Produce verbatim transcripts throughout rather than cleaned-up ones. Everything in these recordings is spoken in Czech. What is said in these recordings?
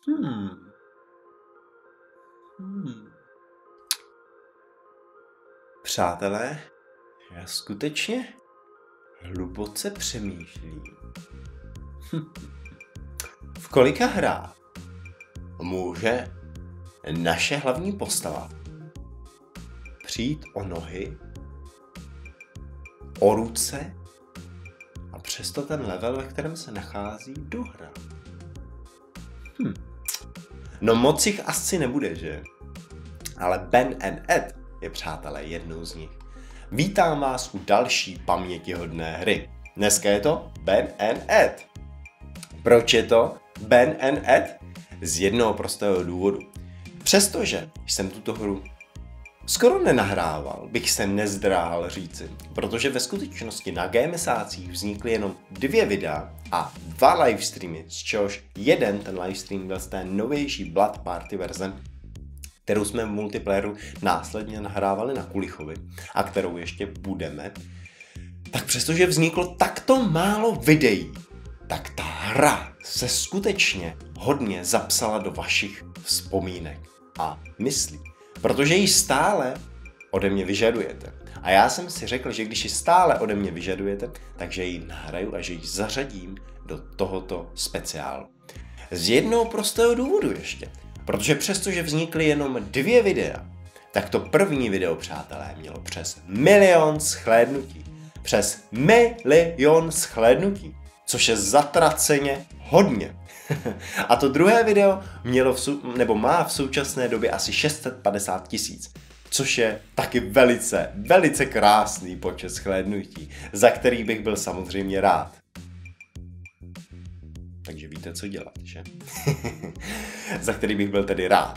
Hmm. Hmm. Přátelé, já skutečně hluboce přemýšlím. V kolika hrách může naše hlavní postava přijít o nohy, o ruce a přesto ten level, ve kterém se nachází, dohrát? Hm. No moc jich asi nebude, že? Ale Ben and Ed je, přátelé, jednou z nich. Vítám vás u další pamětihodné hry. Dneska je to Ben and Ed. Proč je to Ben and Ed? Z jednoho prostého důvodu. Přestože jsem tuto hru skoro nenahrával, bych se nezdráhal říci, protože ve skutečnosti na GameSácích vznikly jenom dvě videa a dva livestreamy, z čehož jeden ten livestream byl z té novější Blood Party verze, kterou jsme v multiplayeru následně nahrávali na Kulichovi a kterou ještě budeme, tak přestože vzniklo takto málo videí, tak ta hra se skutečně hodně zapsala do vašich vzpomínek a myslí. Protože ji stále ode mě vyžadujete. A já jsem si řekl, že když ji stále ode mě vyžadujete, takže ji nahraju a že ji zařadím do tohoto speciálu. Z jednoho prostého důvodu ještě. Protože přestože vznikly jenom dvě videa, tak to první video, přátelé, mělo přes milion shlédnutí. Přes milion shlédnutí. Což je zatraceně hodně. A to druhé video mělo v sou, nebo má v současné době asi šest set padesát tisíc, což je taky velice, velice krásný počet shlédnutí, za který bych byl samozřejmě rád. Takže víte, co dělat, že? Za který bych byl tedy rád.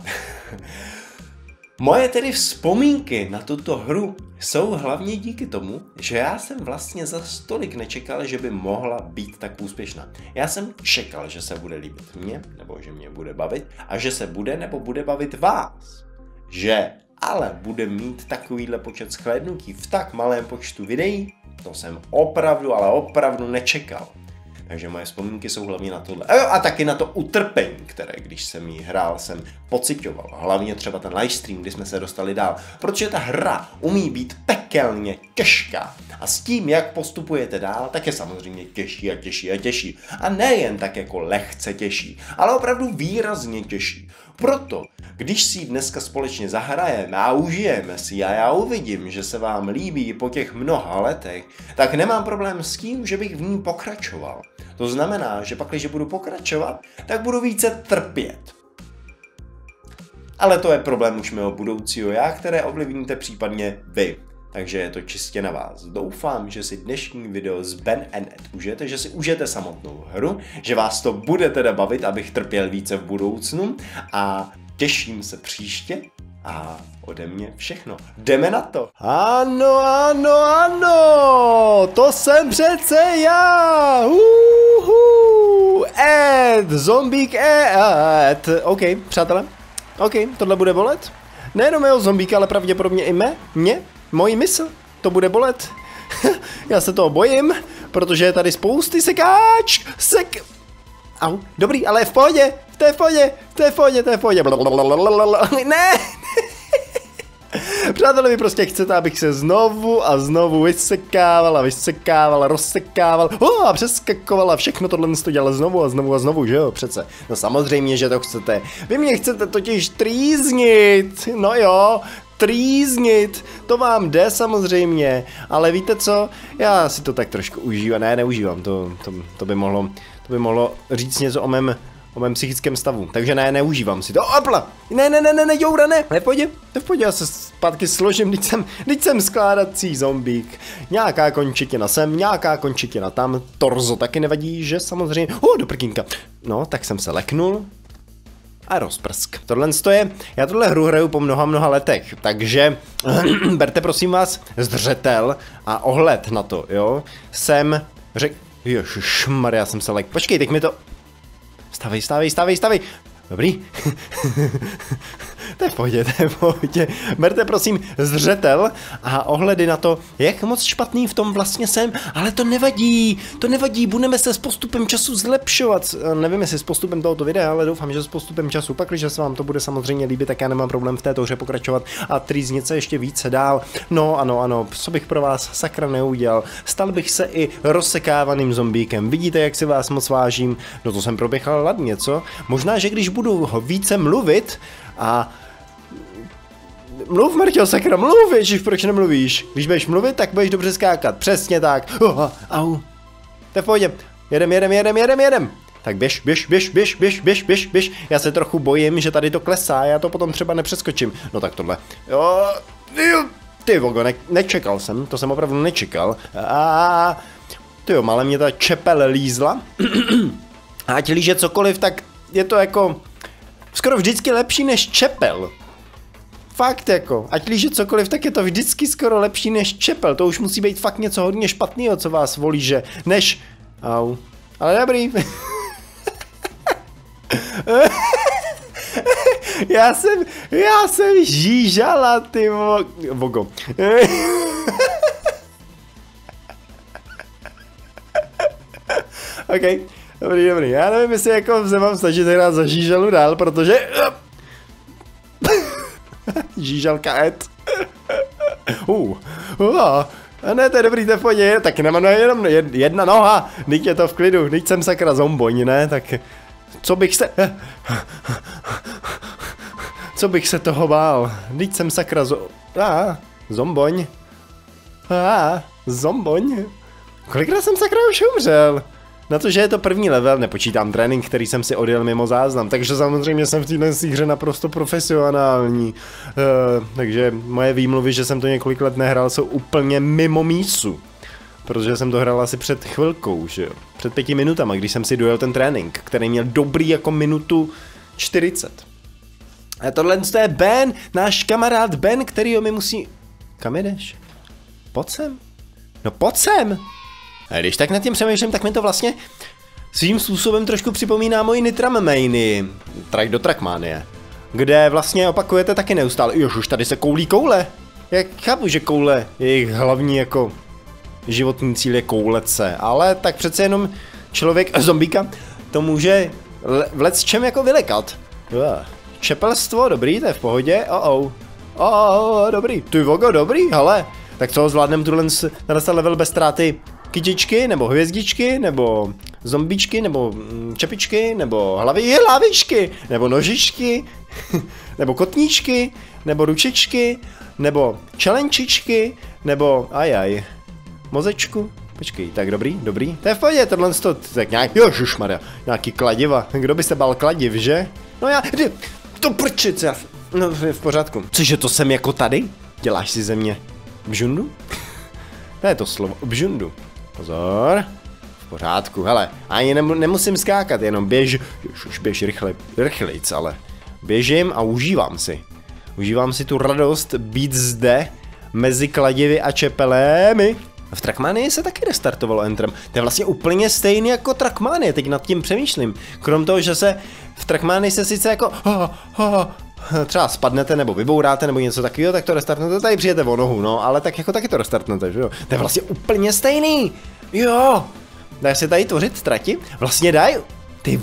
Moje tedy vzpomínky na tuto hru jsou hlavně díky tomu, že já jsem vlastně za stolik nečekal, že by mohla být tak úspěšná. Já jsem čekal, že se bude líbit mě, nebo že mě bude bavit, a že se bude nebo bude bavit vás. Že ale bude mít takovýhle počet shlédnutí v tak malém počtu videí, to jsem opravdu, ale opravdu nečekal. Takže moje vzpomínky jsou hlavně na tohle. A, jo, a taky na to utrpení, které, když jsem ji hrál, jsem pociťoval. Hlavně třeba ten livestream, kdy jsme se dostali dál. Protože ta hra umí být pekelně těžká. A s tím, jak postupujete dál, tak je samozřejmě těžší a těžší a těžší. A nejen tak jako lehce těžší, ale opravdu výrazně těžší. Proto, když si ji dneska společně zahrajeme a užijeme si a já uvidím, že se vám líbí po těch mnoha letech, tak nemám problém s tím, že bych v ní pokračoval. To znamená, že pak, když budu pokračovat, tak budu více trpět. Ale to je problém už mého budoucího já, které ovlivníte případně vy. Takže je to čistě na vás. Doufám, že si dnešní video z Ben and Ed užijete, že si užijete samotnou hru, že vás to bude teda bavit, abych trpěl více v budoucnu a těším se příště a ode mě všechno. Jdeme na to. Ano, ano, ano, to jsem přece já. Uhu. Ed, zombík Ed. OK, přátelé, OK, tohle bude bolet. Nejenom mého zombíka, ale pravděpodobně i mé, mě. Mojí mysl, to bude bolet. Já se toho bojím, protože je tady spousty sekáč, sek... Au, dobrý, ale v pohodě, v té pohodě, v té pohodě, v té pohodě. Ne! Přátelé, vy prostě chcete, abych se znovu a znovu vysekával a vysekával a rozsekával oh, a přeskakoval a všechno tohle to dělal znovu a znovu a znovu, že jo, přece. No samozřejmě, že to chcete. Vy mě chcete totiž trýznit, no jo, trýznit, to vám jde samozřejmě, ale víte co, já si to tak trošku užívám, ne, neužívám, to, to, to by mohlo, to by mohlo říct něco o mém, o mém psychickém stavu, takže ne, neužívám si to, opla, ne, ne, ne, ne, ne, Joura, ne, ne, v pohodě, v pohodě, já se zpátky složím, teď jsem, teď jsem skládací zombík, nějaká končetina sem, nějaká končetina tam, torzo taky nevadí, že samozřejmě, oh, do prkínka, no, tak jsem se leknul, a rozprsk. Tohle je, já tohle hru hraju po mnoha mnoha letech, takže berte prosím vás zřetel a ohled na to, jo. Jsem řek... Ježišmarja, já jsem se lek... Počkej, teď mi to... Stavej, stavej, stavej, stavej! Dobrý. To je v pohodě, to je v pohodě. Berte prosím zřetel a ohledy na to, jak moc špatný v tom vlastně jsem, ale to nevadí, to nevadí, budeme se s postupem času zlepšovat. Nevím, jestli s postupem tohoto videa, ale doufám, že s postupem času, pak, když se vám to bude samozřejmě líbit, tak já nemám problém v této hře pokračovat a trýznit se ještě více dál. No ano, ano, co bych pro vás sakra neudělal, stal bych se i rozsekávaným zombíkem. Vidíte, jak si vás moc vážím? No to jsem proběhl ladně, co? Možná, že když budu více mluvit a mluv, Marťo, sakra, mluv, ježiš, proč nemluvíš? Když budeš mluvit, tak budeš dobře skákat, přesně tak. Oh, au. To je v pohodě. Jedem, jedem, jedem, jedem, jedem. Tak běž, běž, běž, běž, běž, běž, běž, běž. Já se trochu bojím, že tady to klesá, já to potom třeba nepřeskočím. No tak tohle. Jo, ty vogo, ne, nečekal jsem, to jsem opravdu nečekal. A ty jo, ale mě ta čepel lízla. A ať líže cokoliv, tak je to jako skoro vždycky lepší než čepel. Fakt jako, ať líže cokoliv, tak je to vždycky skoro lepší než čepel. To už musí být fakt něco hodně špatného, co vás volí, že než... Au. Ale dobrý. já jsem, já jsem žížala, ty vo... vogo. OK, dobrý, dobrý. Já nevím, jestli jako se mám snažit hrát za žížalu dál, protože... Žížalka Ed. uh, uh, a ne, to je dobrý, to je v pohodě, tak nemám jenom jedna noha, teď je to v klidu, teď jsem sakra zomboň, ne, tak co bych se... Co bych se toho bál, teď jsem sakra zo... A, zomboň. A, zomboň. Kolikrát jsem sakra už umřel? Na to, že je to první level, nepočítám trénink, který jsem si odjel mimo záznam, takže samozřejmě jsem v téhle hře naprosto profesionální. Uh, takže moje výmluvy, že jsem to několik let nehrál, jsou úplně mimo mísu. Protože jsem to hrál asi před chvilkou, že jo. Před pěti minutama, když jsem si dojel ten trénink, který měl dobrý jako minutu čtyřicet. A tohle je Ben, náš kamarád Ben, kterýho mi musí... Kam jdeš? Pojď sem. No pojď sem! A když tak nad tím přemýšlím, tak mi to vlastně svým způsobem trošku připomíná moji Nitram Manii, Track do Trackmanie, kde vlastně opakujete taky neustále, jož už tady se koulí koule. Jak chápu, že koule je jejich hlavní jako životní cíl je koulet se, ale tak přece jenom člověk, zombíka, to může v lecčem jako vylekat. Čepelstvo, dobrý, to je v pohodě, oh oh, oh, oh dobrý, ty vogo, dobrý, hele, tak co, zvládnem tuhle ten level bez ztráty kytičky, nebo hvězdičky, nebo zombičky, nebo čepičky, nebo hlavy, hlavičky, nebo nožičky, nebo kotníčky, nebo ručičky, nebo čelenčičky, nebo ajaj, mozečku. Počkej, tak dobrý, dobrý. To je v pohodě, tohle to, tak nějak, jožišmarja, nějaký kladiva. Kdo by se bál kladiv, že? No já, to prčic, já, no v pořádku. Cože to jsem jako tady? Děláš si ze mě bžundu? To je to slovo, bžundu. Pozor. V pořádku, hele, ani nemusím skákat, jenom běž, už běž rychle, rychlejc, ale běžím a užívám si. Užívám si tu radost být zde mezi kladivy a čepelémi. V Trackmanii se taky restartovalo Entrem. To je vlastně úplně stejný jako Trackmanie, teď nad tím přemýšlím. Krom toho, že se v Trackmanii se sice jako ha, ha, třeba spadnete nebo vybouráte nebo něco takového, tak to restartnete, tady přijete o nohu, no, ale tak jako taky to restartnete, že jo. To je vlastně úplně stejný. Jo. Dá se tady tvořit trati? Vlastně daj. Ty...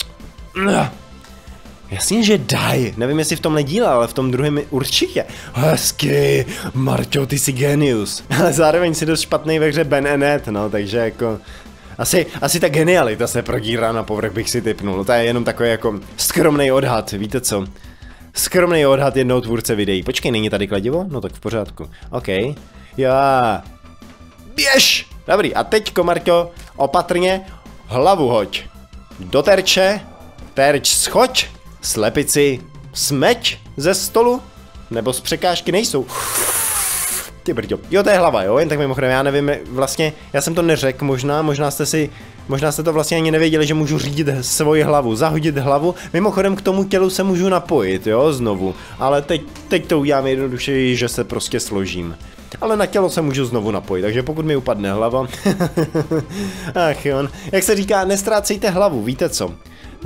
Jasně, že daj. Nevím, jestli v tomhle díle, ale v tom druhém určitě. Hezky. Marťo, ty jsi genius. Ale zároveň si dost špatný ve hře Ben and Ed, no, takže jako... Asi, asi ta genialita se prodírá na povrch, bych si tipnul. To je jenom takový jako skromný odhad, víte co? Skromný odhad jednoho tvůrce videí. Počkej, není tady kladivo? No tak v pořádku. OK. Já. Běž! Dobrý, a teďko, Marťo, opatrně hlavu hoď. Do terče, terč schoď, slepici smeď ze stolu, nebo z překážky nejsou. Ty brďo. Jo, to je hlava, jo, jen tak mimochodem, já nevím, vlastně, já jsem to neřekl, možná, možná jste si, možná jste to vlastně ani nevěděli, že můžu řídit svoji hlavu, zahodit hlavu, mimochodem k tomu tělu se můžu napojit, jo, znovu, ale teď, teď to udělám jednoduše, že se prostě složím. Ale na tělo se můžu znovu napojit, takže pokud mi upadne hlava, ach jo, jak se říká, nestrácejte hlavu, víte co?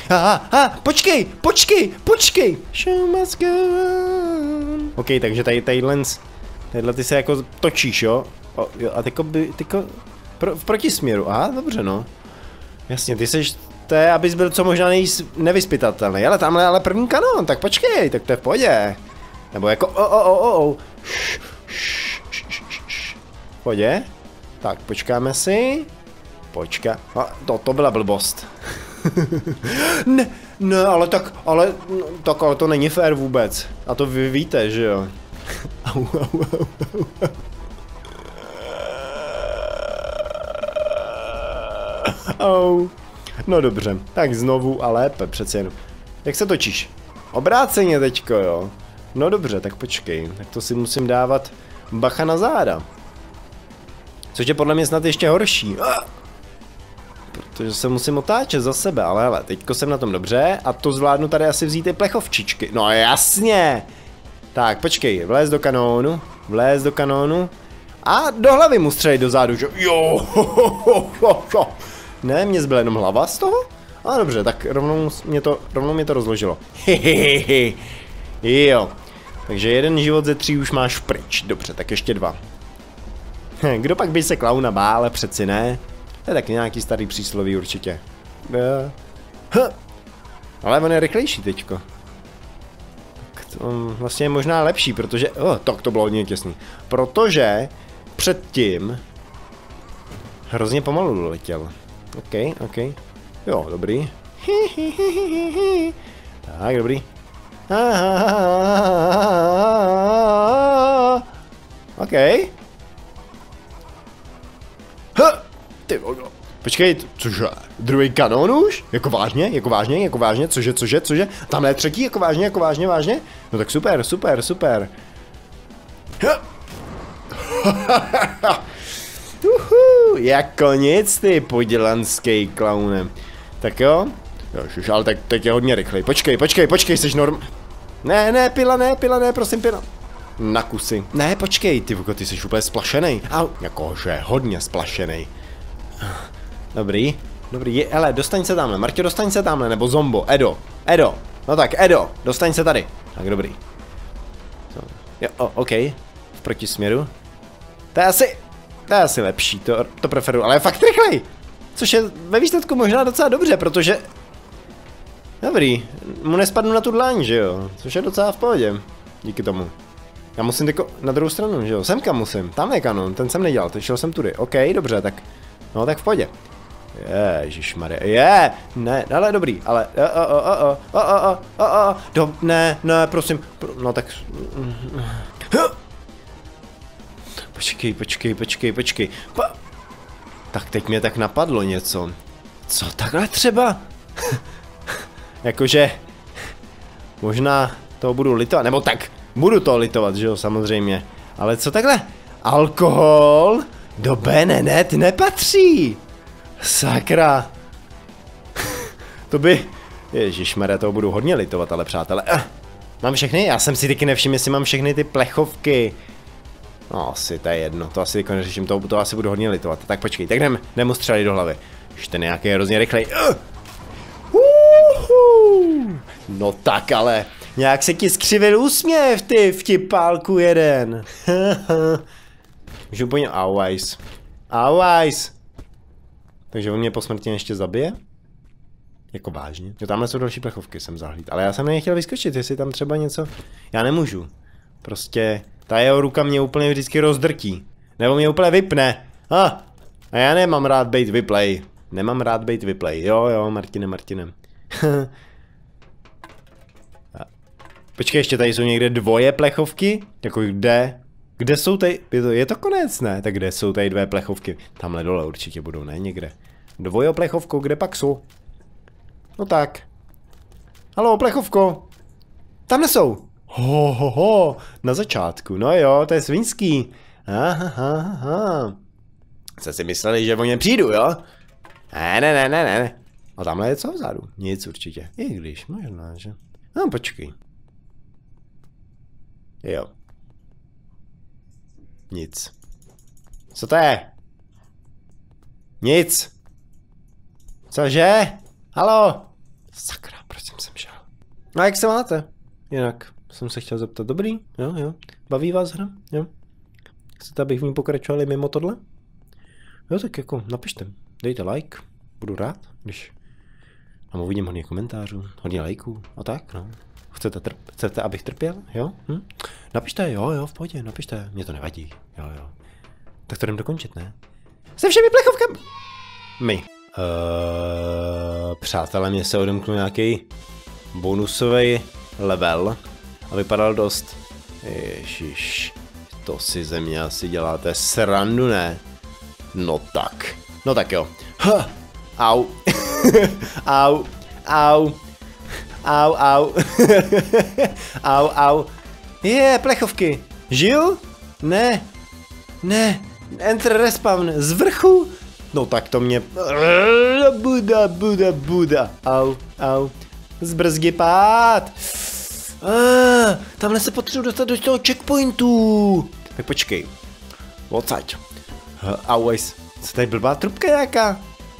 Aha, aha, počkej, počkej, počkej. Show must go on. OK, takže tady, tadyhle, tadyhle ty se jako točíš, jo? O, jo a tyko by, tyko, pro, v protisměru, aha, dobře no. Jasně, ty seš, to je, abys byl co možná nejvíc nevyspytatelný, ale tamhle ale první kanon, tak počkej, tak to je v pohodě. Nebo jako, o, o, o, o, o. V pohodě. Tak, počkáme si. Počká, a to, to byla blbost. ne, ne, ale tak, ale, tak, ale to není fér vůbec. A to vy víte, že jo? Au, au, au, au. Au. No dobře, tak znovu a lépe přece jen. Jak se točíš? Obráceně teďko, jo? No dobře, tak počkej, tak to si musím dávat bacha na záda. Což je podle mě snad ještě horší. Protože se musím otáčet za sebe, ale hele, teďko jsem na tom dobře a to zvládnu tady asi vzít ty plechovčičky. No jasně! Tak, počkej, vléz do kanónu, vléz do kanónu a do hlavy mu střelit do zádu, že jo, ho, ho, ho, ho. Ne, mě zbyla jenom hlava z toho? A dobře, tak rovnou mě to, rovnou mě to rozložilo. Hehehe. Jo, takže jeden život ze tří už máš pryč, dobře, tak ještě dva. Kdo pak by se klauna bál, ale přeci ne. To je taky nějaký starý přísloví určitě. Ale on je rychlejší teďko. Tak to vlastně je možná lepší, protože... Oh, tak to bylo hodně těsný. Protože předtím hrozně pomalu letěl. OK, OK. Jo, dobrý. Tak, dobrý. OK. Ty vogo. Počkej, cože? Druhý kanón už? Jako vážně? Jako vážně? Jako vážně? Cože? Cože? Cože? Tamhle je třetí? Jako vážně? Jako vážně? Vážně? No tak super, super, super. Uhu, jako nic ty podělanský klaunem. Tak jo? Jožiš, ale tak teď je hodně rychlej. Počkej, počkej, počkej, jsi norm... Ne, ne, pila, ne, pila, ne, prosím, pila. Na kusy. Ne, počkej, ty voko, ty jsi úplně splašenej. Au, jakože hodně splašenej. Dobrý, dobrý, je, hele, dostaň se tamhle, Martě, dostaň se tamhle, nebo Zombo, Edo, Edo, no tak, Edo, dostaň se tady. Tak, dobrý. Jo, oh, OK, v protisměru. To je asi, to je asi lepší, to, to preferuji, ale je fakt rychlej. Což je ve výsledku možná docela dobře, protože... Dobrý, mu nespadnu na tu dlaň, že jo, což je docela v pohodě, díky tomu. Já musím tyko na druhou stranu, že jo, semka musím, tam je kanon, ten jsem nedělal, teď šel jsem tudy, OK, dobře, tak, no tak v pohodě. Ježišmarja, je, ne, ale dobrý, ale, o, o, o, o, o, o, o, o, do, ne, ne, prosím, no tak, počkej, počkej, počkej, počkej, pa. Tak teď mě tak napadlo něco, co takhle třeba, jakože, možná to budu litovat, nebo tak, budu to litovat, že jo, samozřejmě, ale co takhle, alkohol do Benenet nepatří. Sakra. To by... Ježišmarja, toho budu hodně litovat, ale přátelé. Uh, mám všechny? Já jsem si taky nevšiml, jestli mám všechny ty plechovky. No asi, to je jedno, to asi jako neřeším, to, to asi budu hodně litovat. Tak počkej, tak jdem, jdem mu střelit do hlavy. Už ten nějaký je hrozně rychlej. Uh. Uhu. No tak ale, nějak se ti skřivil úsměv, ty vtipálku jeden. Můžu po něm, auajs. Auajs. Takže on mě posmrtně ještě zabije? Jako vážně? Jo, tamhle jsou další plechovky, jsem zahlíd. Ale já jsem nechtěl vyskočit, jestli tam třeba něco... Já nemůžu. Prostě ta jeho ruka mě úplně vždycky rozdrtí. Nebo mě úplně vypne. Ah, a já nemám rád bejt vyplay. Nemám rád bejt vyplay. Jo, jo, Martine, Martine. Počkej, ještě tady jsou někde dvoje plechovky? Jako kde? Kde jsou tady? Je to, je to konec, ne? Tak kde jsou tady dvě plechovky? Tamhle dole určitě budou, ne? Někde. Dvoje plechovkou, kde pak jsou? No tak. Haló, plechovko. Tamhle jsou. Ho, ho, ho. Na začátku. No jo, to je svinský. Aha, aha, aha. Jste si mysleli, že o ně přijdu, jo? Ne, ne, ne, ne, ne. A tamhle je co vzadu? Nic určitě. I když, možná, že... No, počkej. Jo. Nic. Co to je? Nic. Cože? Haló? Sakra, proč jsem sem šel? No a jak se máte? Jinak jsem se chtěl zeptat, dobrý? Jo, jo. Baví vás hra? Jo. Chcete, abych v ní pokračovali mimo tohle? Jo, tak jako napište. Dejte like, budu rád, když tam uvidím hodně komentářů, hodně lajků a tak, no. Chcete, trp, chcete, abych trpěl? Jo? Hm? Napište, jo, jo, v pohodě, napište, mě to nevadí, jo, jo. Tak to jdem dokončit, ne? Se všemi plechovkami! My. Uh, přátelé, mě se odemknul nějaký bonusový level a vypadal dost. Ježiš, to si ze mě asi děláte srandu, ne? No tak, no tak jo. Ha. Au. Au. Au. Au, au. Au, au. Je, yeah, plechovky. Žil? Ne. Ne. Enter respawn z vrchu? No tak to mě... Buda, buda, buda. Au, au. Zbrzdi pád. Ah, tamhle se potřebuji dostat do toho checkpointu. Tak počkej. Odsaď. Always. Co tady blbá trubka nějaká?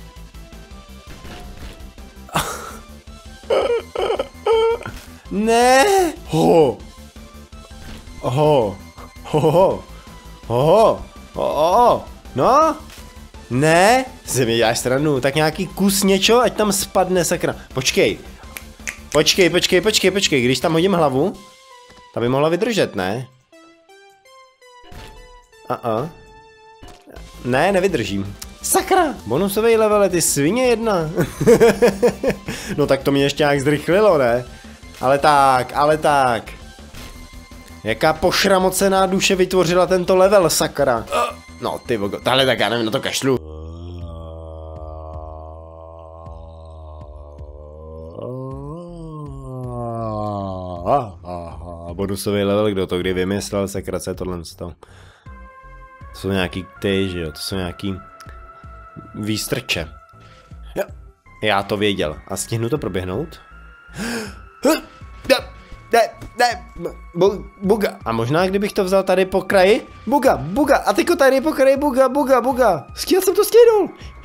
Ne. Ho. Ho. Ho. Ho. Ho. No. Ne. Se mi děláš stranu. Tak nějaký kus něčo, ať tam spadne, sakra. Počkej. Počkej, počkej, počkej, počkej. Když tam hodím hlavu, ta by mohla vydržet, ne? A a. Ne, nevydržím. Sakra! Bonusový level, ty svině jedna. No tak to mě ještě nějak zrychlilo, ne? Ale tak, ale tak. Jaká pošramocená duše vytvořila tento level, sakra. No ty vogo, tahle tak já nevím, na to kašlu. Aha, bonusový level, kdo to kdy vymyslel, sakra, co je tohle z toho. To jsou nějaký ty, že jo, to jsou nějaký výstrče. Jo. Já to věděl. A stihnu to proběhnout? Ne, ne, ne, buga. A možná, kdybych to vzal tady po kraji? Buga, buga. A tyko tady po kraji, buga, buga, buga. Stihl jsem to stihnul.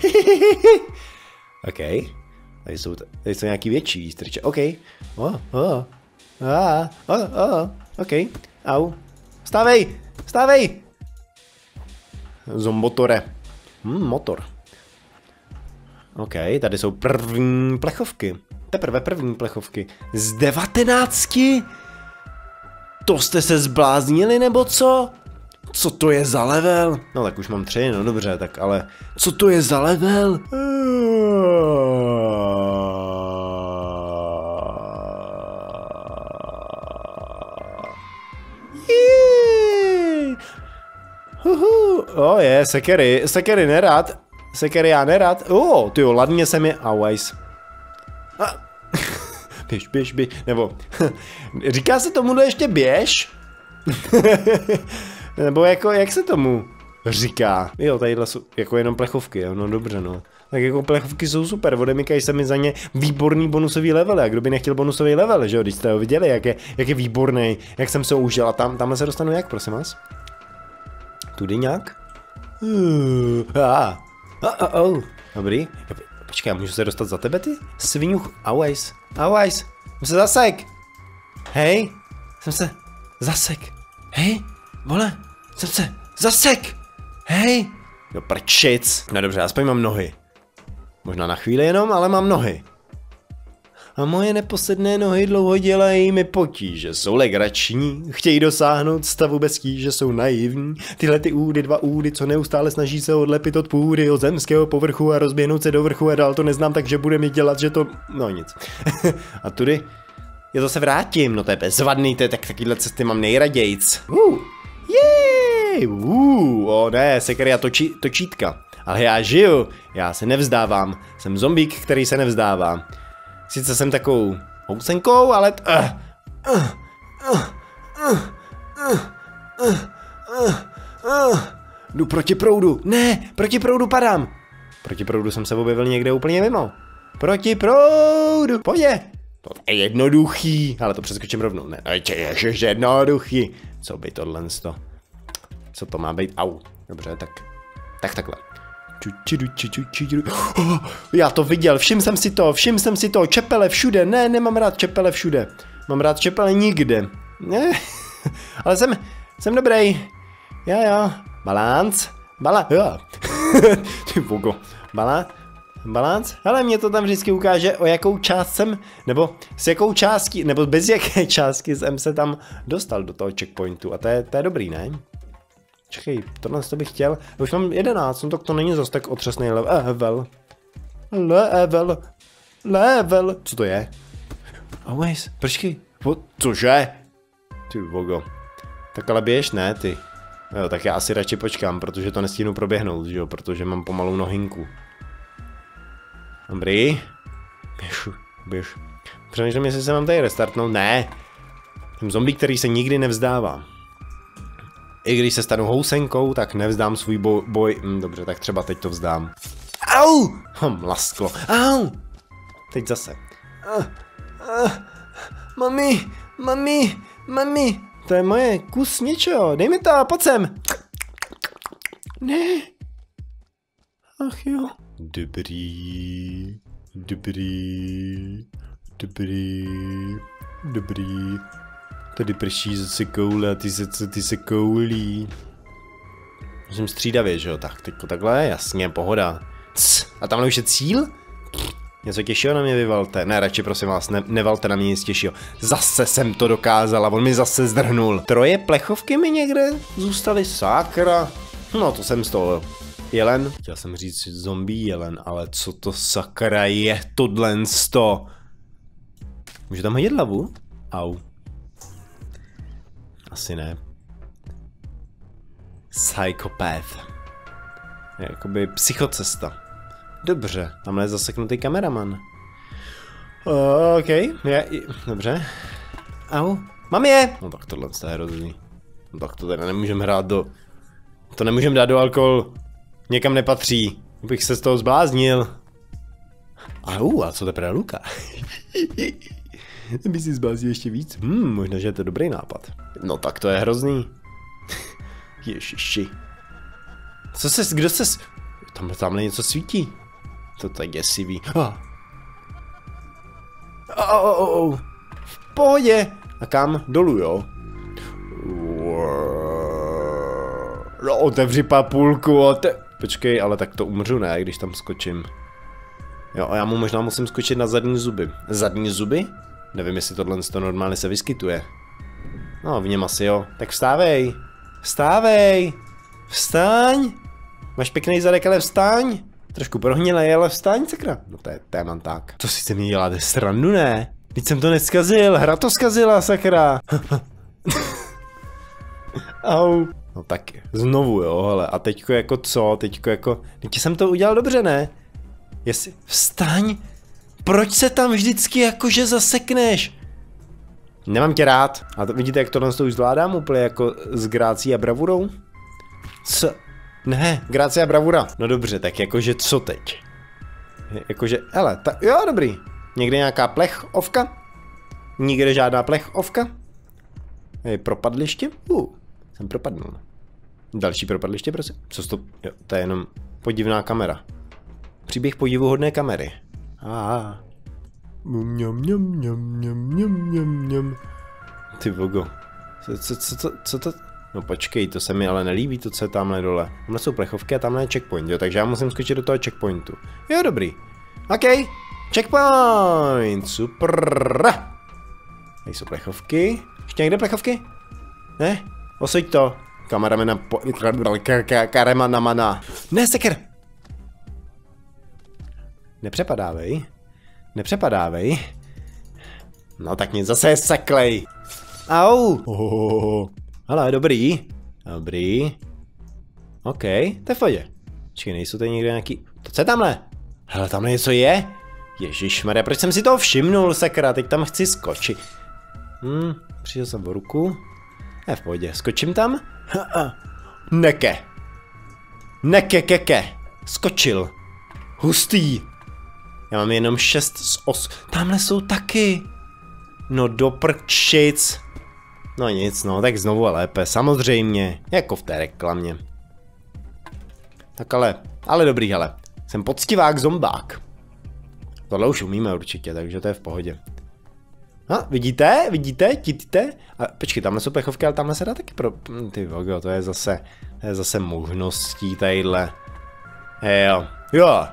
OK. Tady jsou, tady jsou nějaký větší výstrče. OK. Oh, oh. Ah, oh, oh. OK. Au. Stávej, stávej. Zombotore. Hmm, motor. OK, tady jsou první plechovky. Teprve první plechovky. Z devatenácti? To jste se zbláznili, nebo co? Co to je za level? No tak už mám tři, no dobře, tak ale... Co to je za level? Huhu. O je, sekery, sekery nerad. Sekery já nerad. O, tyjo, ladně se mi... Always. A. Běž, běž, běž. Nebo, říká se tomuhle ještě běž? Nebo jako, jak se tomu říká? Jo, tadyhle jsou jako jenom plechovky, jo, no dobře, no. Tak jako plechovky jsou super, odemykají se mi za ně výborný bonusový level, a kdo by nechtěl bonusový level, že jo, když jste ho viděli, jak je, jak je výborný, jak jsem se ho užil, a tam, tamhle se dostanu jak, prosím vás? Tudy nějak? Uh, ah. Oh, oh, oh. Dobrý. Počkej, můžu se dostat za tebe, ty? Svinuch. Always. Always. Jsem se zasek. Hej. Jsem se zasek. Hej. Vole. Jsem se zasek. Hej. Do prčic. No dobře, aspoň mám nohy. Možná na chvíli jenom, ale mám nohy. A moje neposedné nohy dlouho dělají mi potíže, jsou legrační, chtějí dosáhnout stavu bez tíže, jsou naivní. Tyhle ty údy, dva údy, co neustále snaží se odlepit od půdy, od zemského povrchu a rozběhnout se do vrchu a dál to neznám, takže bude mi dělat, že to... No nic. A tudy... Já to se vrátím, no to je bezvadný, to je tak takovýhle cesty mám nejradějc. Uh, jej, uh, o ne, sekeria točí, točítka. Ale já žiju, já se nevzdávám, jsem zombík, který se nevzdává. Sice jsem takovou housenkou, ale... Uh, uh, uh, uh, uh, uh, uh, uh. Jdu proti proudu. Ne, proti proudu padám. Proti proudu jsem se objevil někde úplně mimo. Proti proudu. Pojď. To je jednoduchý. Ale to přeskočím rovnou. Ne, ježiš, jednoduchý. Co by tohle sto? Co to má být? Au. Dobře, tak. Tak takhle. Oh, já to viděl, všim jsem si to, všim jsem si to, čepele všude, ne, nemám rád čepele všude. Mám rád čepele nikde. Ne, ale jsem, jsem dobrý. Jo, jo, balánc, balánc, jo. Ty bogo, balánc, balánc, ale mě to tam vždycky ukáže, o jakou část jsem, nebo s jakou částí, nebo bez jaké částky jsem se tam dostal do toho checkpointu a to je, to je dobrý, ne? Čekej, tohle to bych chtěl, už mám jedenáct, no tak to není zase tak otřesný level. Level, level, co to je? Always, počkej, cože? Ty bogo, tak ale běž, ne ty. Jo, tak já asi radši počkám, protože to nestíhnu proběhnout, že jo, protože mám pomalou nohinku. Dobrý. Běž, běž. Přemýšlím, jestli se mám tady restartnout. Ne. Jsem zombie, který se nikdy nevzdává. I když se stanu housenkou, tak nevzdám svůj boj. boj. Hm, dobře, tak třeba teď to vzdám. Au! Hm, lasklo. Au! Teď zase. Uh, uh, mami, mami, mami. To je moje kus něčeho. Dej mi to, pojď sem. Ne. Ach jo. Dobrý, dobrý, dobrý, dobrý. Tady prší zase koule a ty se, ty se koulí. Musím střídavě, že jo? Tak, teďko takhle, jasně, pohoda. Cs, a tamhle už je cíl? Něco těžšího na mě vyvalte. Ne, radši prosím vás, ne, nevalte na mě nic těžšího. Zase jsem to dokázal a on mi zase zdrhnul. Troje plechovky mi někde zůstaly, sakra. No to jsem z toho. Jelen? Chtěl jsem říct zombie jelen, ale co to sakra je tohle sto? Můžu tam hodit hlavu? Au. Asi ne. Psychopath. Je jakoby psychocesta. Dobře, tamhle je zaseknutý kameraman. Uh, OK, je, dobře. Au, mám je! No tak tohle je hrozný. No tak to teda nemůžeme hrát do... To nemůžeme dát do alkohol. Někam nepatří. Bych se z toho zbláznil. Au, a co teprve Luka? By si zbláznil ještě víc? Hmm, možná, že je to dobrý nápad. No tak to je hrozný. Ježiši. Co se, kdo se... Tam, tamhle něco svítí. To tak děsivý. Oh. Oh, oh, oh. V pohodě. A kam? Dolů, jo? No, otevři papulku, ote... Počkej, ale tak to umřu, ne, když tam skočím. Jo, a já mu možná musím skočit na zadní zuby. Zadní zuby? Nevím, jestli tohle to normálně se vyskytuje. No, v něm asi jo. Tak vstávej. Vstávej. Vstaň. Máš pěkný zadek, ale vstaň. Trošku prohnilej, ale vstaň, sakra. No to je téman tak. To si se mi děláte srandu, ne? Teď jsem to neskazil, hra to skazila, sakra. Au. No tak znovu, jo, hele. A teďko jako co? Teďko jako... Teď jsem to udělal dobře, ne? Jestli... Vstaň. Proč se tam vždycky jakože zasekneš? Nemám tě rád. A to, vidíte, jak tohle už zvládám úplně jako s grácí a bravurou? Co? Ne, grácie a bravura. No dobře, tak jakože co teď? Jakože, hele, tak jo, dobrý. Někde nějaká plechovka? Nikde žádná plechovka? Je propadliště? Uh, jsem propadnul. Další propadliště, prosím. Co to? Jo, to je jenom podivná kamera. Příběh podivuhodné kamery. Ah. Mňam, mňam, mňam, mňam, mňam, mňam, mňam. Ty vogo. Co, co, co, co, co to? No počkej, to se mi ale nelíbí, to, co je tamhle dole. Tamhle jsou plechovky a tamhle je checkpoint, jo, takže já musím skočit do toho checkpointu. Jo, dobrý. OK, checkpoint, super. Tady jsou plechovky. Ještě někde plechovky? Ne? Osuď to. Kameramana po... Karamana mana. Ne, seker. Nepřepadávej. Nepřepadávej. No tak nic, zase je seklej. Au. Oh. Hele, dobrý. Dobrý. OK, to je v pohodě. Počkej, nejsou tady někde nějaký... To co je tamhle? Hele, tamhle něco je? Ježišmarja, proč jsem si toho všimnul, sakra, teď tam chci skočit. Hm, přišel jsem o ruku. Je v pohodě, skočím tam? Neke. Neke, keke. Skočil. Hustý. Já mám jenom šest z os... Tamhle jsou taky. No do prčic. No nic, no, tak znovu a lépe, samozřejmě, jako v té reklamě. Tak ale, Ale dobrý, hele. Jsem poctivák zombák. Tohle už umíme určitě, takže to je v pohodě. No, vidíte? Vidíte? Títíte? A počkej, tamhle jsou plechovky, ale tamhle se dá taky pro... Ty vogo, to je zase... To je zase možností tadyhle. Jo. Jo.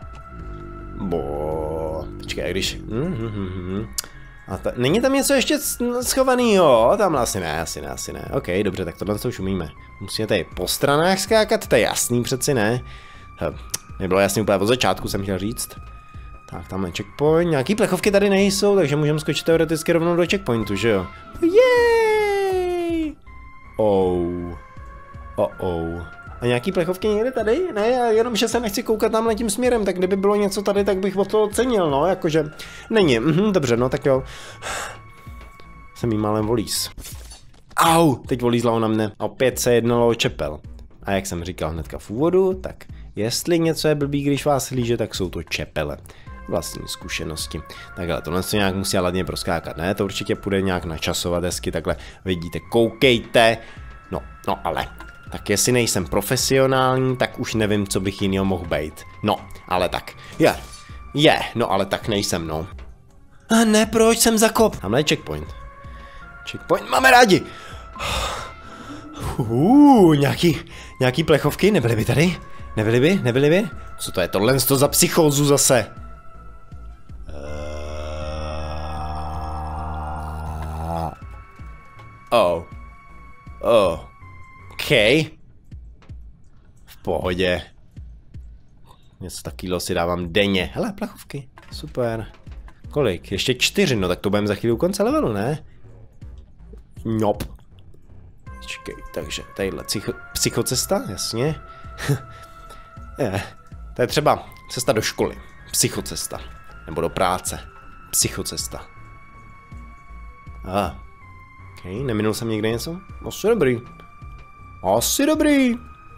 Bo. Počkej, když... Mm-hmm. A ta... Není tam něco ještě schovanýho? Tam asi ne, asi ne, asi ne. OK, dobře, tak tohle to už umíme. Musíme tady po stranách skákat, to je jasný přeci, ne? Hm. Nebylo jasný úplně od začátku, jsem chtěl říct. Tak, tamhle checkpoint. Nějaký plechovky tady nejsou, takže můžeme skočit teoreticky rovnou do checkpointu, že jo? Jej! Oh. Oh oh. A nějaký plechovky někde tady? Ne, já jenom, že se nechci koukat tamhle tím směrem, tak kdyby bylo něco tady, tak bych o to ocenil, no, jakože... Není, mhm, dobře, no, tak jo. Jsem jí málem volíz. Au, teď volízla na mne. A opět se jednalo o čepel. A jak jsem říkal hnedka v úvodu, tak jestli něco je blbý, když vás líže, tak jsou to čepele. Vlastní zkušenosti. Takhle, tohle se nějak musí ladně proskákat, ne? To určitě půjde nějak načasovat hezky, takhle vidíte, koukejte. No, no ale, tak jestli nejsem profesionální, tak už nevím, co bych jinýho mohl být. No, ale tak, je, je, no ale tak nejsem, no. A ne, proč jsem zakop? Tamhle je checkpoint. Checkpoint máme rádi. Uh, nějaký, nějaký plechovky, nebyly by tady? Nebyly by, nebyly by? Co to je tohle za psychózu zase? Oh. Oh. OK. V pohodě. Něco takového si dávám denně. Hele, plechovky. Super. Kolik? Ještě čtyři, no tak to budeme za chvíli u konce levelu, ne? Nop. Čekej, takže tadyhle psycho, psychocesta, jasně. je, to je třeba cesta do školy. Psychocesta. Nebo do práce. Psychocesta. Ah. OK, neminul jsem někde něco? Asi dobrý. Asi dobrý.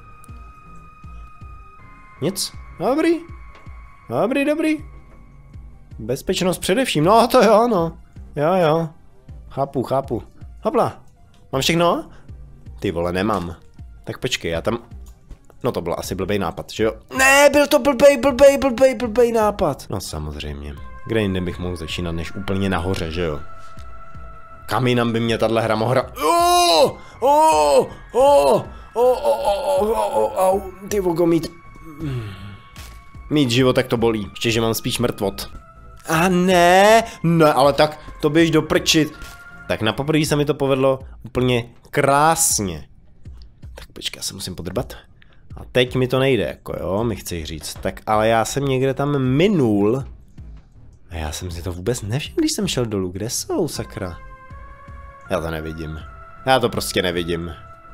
Nic? Dobrý. Dobrý, dobrý. Bezpečnost především, no to jo, no. Jo, jo. Chápu, chápu. Hopla. Mám všechno? Ty vole, nemám. Tak počkej, já tam... No to byl asi blbej nápad, že jo? Ne, byl to blbej, blbej, blbej, blbej nápad. No samozřejmě. Kde jinde bych mohl začínat, než úplně nahoře, že jo? Kam jinam by mě tahle hra mohla... Oh, oh, oh, oh, oh, oh, oh, ty vogo, mít... Mít život, tak to bolí. Ještě, že mám spíš mrtvot. A ne, ne, ale tak to běž do prčit. Tak na poprvé se mi to povedlo úplně krásně. Tak počkej, já se musím podrbat. A teď mi to nejde, jako jo, mi chci říct. Tak ale já jsem někde tam minul. A já jsem si to vůbec nevšiml, když jsem šel dolů. Kde jsou, sakra? Já to nevidím. Já to prostě nevidím.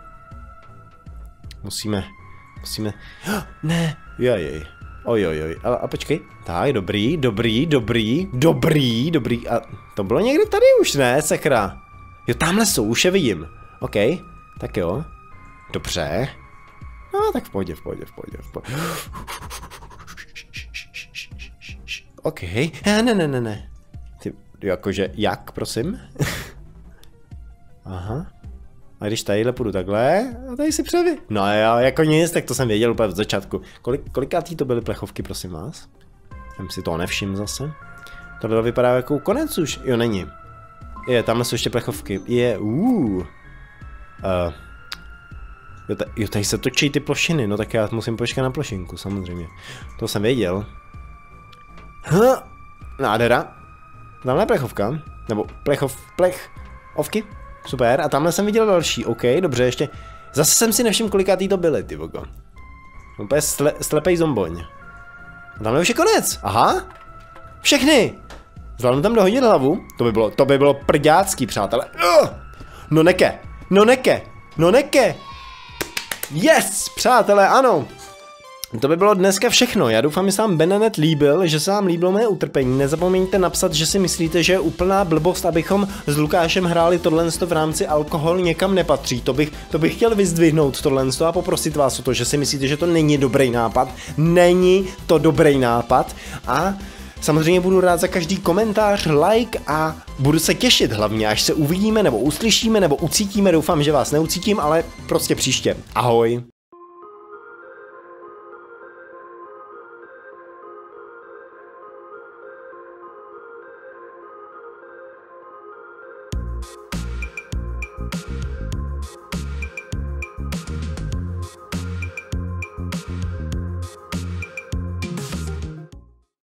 Musíme, musíme... Ne, jajej. Ojojoj, a, a počkej. Tak, dobrý, dobrý, dobrý, dobrý, dobrý. A to bylo někde tady už, ne, sakra? Jo, tamhle jsou, už je vidím. OK, tak jo. Dobře. No, tak v pohodě, v pohodě, v pohodě, v pohodě. OK, ne, ne, ne, ne. Ty, jakože, jak, prosím? Aha. A když tadyhle půjdu takhle, a tady si převy. No jo, jako nic, tak to jsem věděl úplně od začátku. Kolik, kolikátý to byly plechovky, prosím vás? Jsem si to nevšiml zase. Tohle vypadá jako konec už. Jo, není. Je, tamhle jsou ještě plechovky. Je, uuu. Uh. Jo, jo, tady se točí ty plošiny, no tak já musím počkat na plošinku, samozřejmě. To jsem věděl. Huh. Nádhera. Tamhle plechovka. Nebo plechov, plech, ovky. Super, a tamhle jsem viděl další, OK, dobře, ještě. Zase jsem si nevšiml, kolikátý to byly, ty vogo. Úplně sle, slepej zomboň. A tamhle už je konec, aha. Všechny. Zvládnu tam dohodit hlavu, to by bylo, to by bylo prďácký, přátelé. Uh! No neke, no neke, no neke. Yes, přátelé, ano. To by bylo dneska všechno. Já doufám, že se vám Benenet líbil, že se vám líbilo mé utrpení. Nezapomeňte napsat, že si myslíte, že je úplná blbost, abychom s Lukášem hráli tohle v rámci alkohol někam nepatří. To bych, to bych chtěl vyzdvihnout tohle a poprosit vás o to, že si myslíte, že to není dobrý nápad. Není to dobrý nápad a samozřejmě budu rád za každý komentář, like a budu se těšit hlavně, až se uvidíme nebo uslyšíme nebo ucítíme. Doufám, že vás neucítím, ale prostě příště. Ahoj.